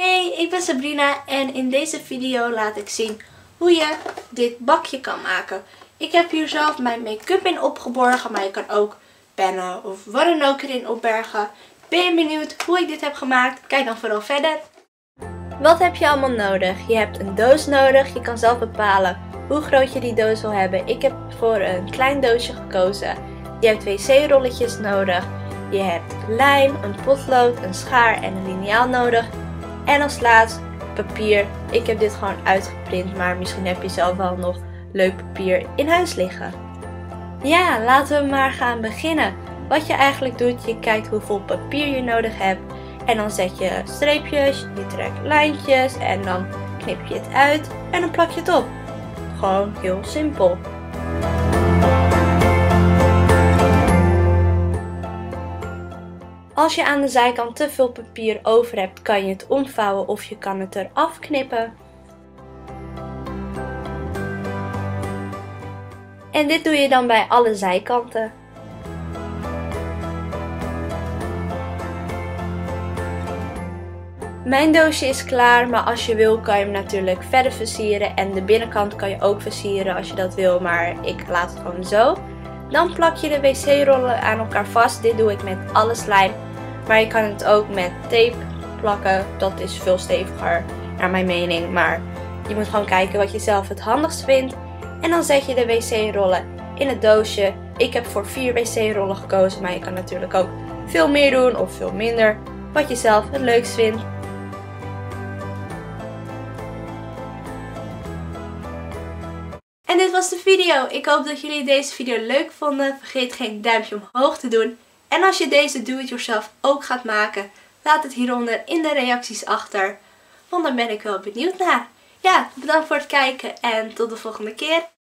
Hey, ik ben Sabrina en in deze video laat ik zien hoe je dit bakje kan maken. Ik heb hier zelf mijn make-up in opgeborgen, maar je kan ook pennen of wat dan ook erin opbergen. Ben je benieuwd hoe ik dit heb gemaakt? Kijk dan vooral verder. Wat heb je allemaal nodig? Je hebt een doos nodig. Je kan zelf bepalen hoe groot je die doos wil hebben. Ik heb voor een klein doosje gekozen. Je hebt wc-rolletjes nodig. Je hebt lijm, een potlood, een schaar en een liniaal nodig. En als laatst papier. Ik heb dit gewoon uitgeprint, maar misschien heb je zelf wel nog leuk papier in huis liggen. Ja, laten we maar gaan beginnen. Wat je eigenlijk doet, je kijkt hoeveel papier je nodig hebt. En dan zet je streepjes, je trekt lijntjes en dan knip je het uit en dan plak je het op. Gewoon heel simpel. Als je aan de zijkant te veel papier over hebt, kan je het omvouwen of je kan het eraf knippen. En dit doe je dan bij alle zijkanten. Mijn doosje is klaar, maar als je wil kan je hem natuurlijk verder versieren. En de binnenkant kan je ook versieren als je dat wil, maar ik laat het gewoon zo. Dan plak je de wc-rollen aan elkaar vast. Dit doe ik met alle slijm. Maar je kan het ook met tape plakken. Dat is veel steviger naar mijn mening. Maar je moet gewoon kijken wat je zelf het handigst vindt. En dan zet je de wc-rollen in het doosje. Ik heb voor 4 wc-rollen gekozen. Maar je kan natuurlijk ook veel meer doen of veel minder. Wat je zelf het leukst vindt. En dit was de video. Ik hoop dat jullie deze video leuk vonden. Vergeet geen duimpje omhoog te doen. En als je deze do-it-yourself ook gaat maken, laat het hieronder in de reacties achter. Want daar ben ik wel benieuwd naar. Ja, bedankt voor het kijken en tot de volgende keer.